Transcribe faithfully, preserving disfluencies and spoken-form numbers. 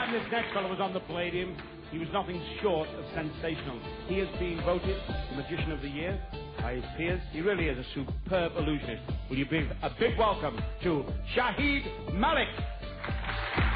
When this next fellow was on the Palladium, he was nothing short of sensational. He has been voted the Magician of the Year by his peers. He really is a superb illusionist. Will you give a big welcome to Shahid Malik?